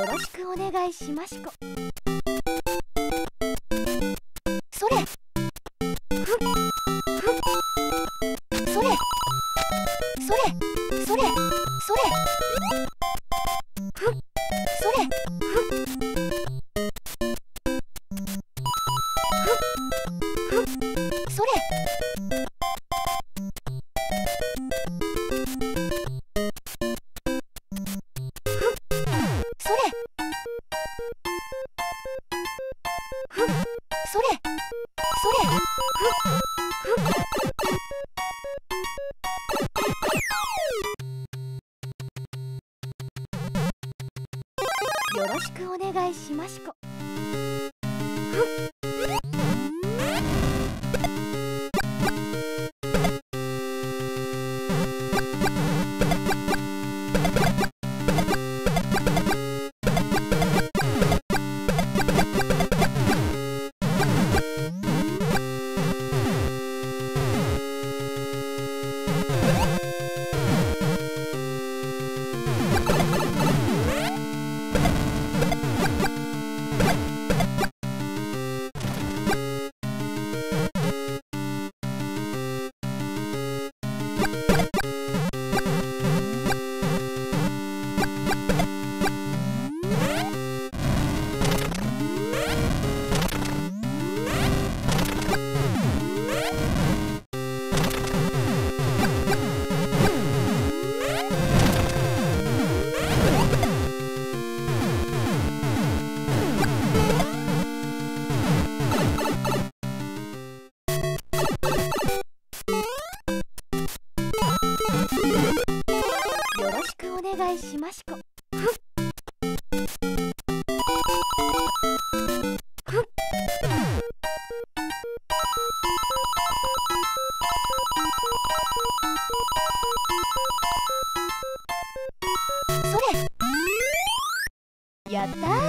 よろしくお願いしますこ。それ。ふっふっ。それ。それ。それ。それ。ふっ。それ。ふっ。ふっ。ふっ。それ。それ。それ。ふっ。ふっ。よろしくお願いしますこ。ふっ。よろしくお願いしますこ。ふっ。ふっ。それ。やったー。